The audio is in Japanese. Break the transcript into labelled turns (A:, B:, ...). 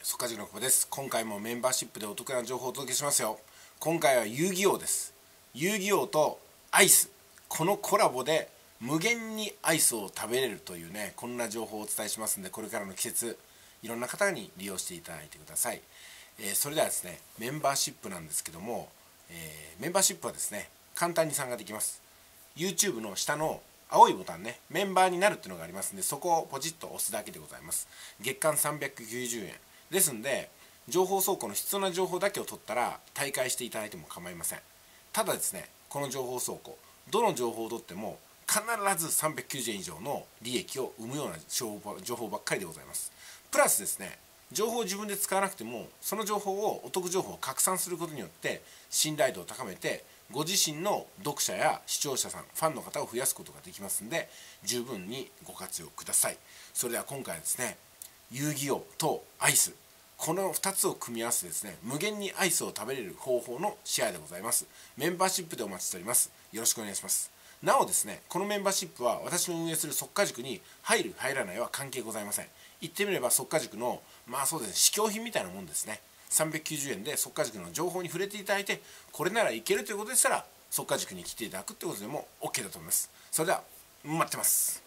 A: 速稼塾の久保です。今回もメンバーシップでお得な情報をお届けしますよ。今回は遊戯王です。遊戯王とアイス、このコラボで無限にアイスを食べれるというね、こんな情報をお伝えしますので、これからの季節いろんな方に利用していただいてください。それではですね、メンバーシップなんですけども、メンバーシップはですね、簡単に参加できます。 YouTube の下の青いボタンね、メンバーになるっていうのがありますんで、そこをポチッと押すだけでございます。月間390円ですんで、情報倉庫の必要な情報だけを取ったら退会していただいても構いません。ただですね、この情報倉庫、どの情報を取っても必ず390円以上の利益を生むような情報ばっかりでございます。プラスですね、情報を自分で使わなくても、その情報をお得情報を拡散することによって信頼度を高めて、ご自身の読者や視聴者さん、ファンの方を増やすことができますので、十分にご活用ください。それでは今回はですね、遊戯王とアイス、この2つを組み合わせてですね、無限にアイスを食べれる方法のシェアでございます。メンバーシップでお待ちしております。よろしくお願いします。なおですね、このメンバーシップは私の運営する速稼塾に入る入らないは関係ございません。言ってみれば速稼塾のそうですね、試供品みたいなもんですね。390円で速稼塾の情報に触れていただいて、これならいけるということでしたら速稼塾に来ていただくってことでも OK だと思います。それでは待ってます。